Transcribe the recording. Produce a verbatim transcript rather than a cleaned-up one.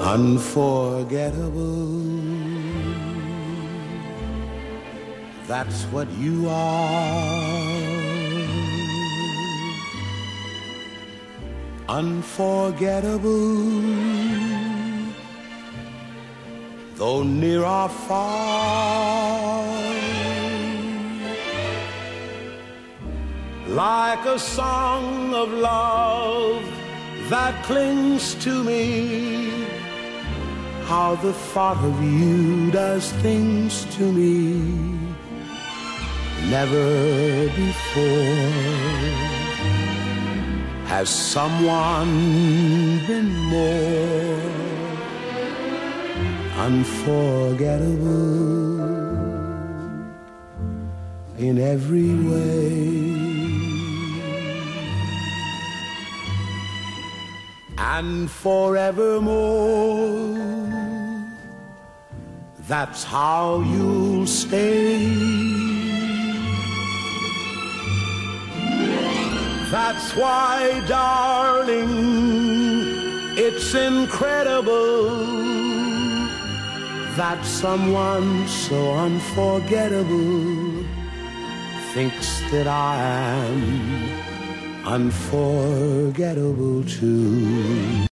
Unforgettable, that's what you are. Unforgettable, though near or far. Like a song of love that clings to me, how the thought of you does things to me. Never before has someone been more unforgettable in every way. And forevermore, that's how you'll stay. That's why, darling, it's incredible that someone so unforgettable thinks that I am unforgettable too.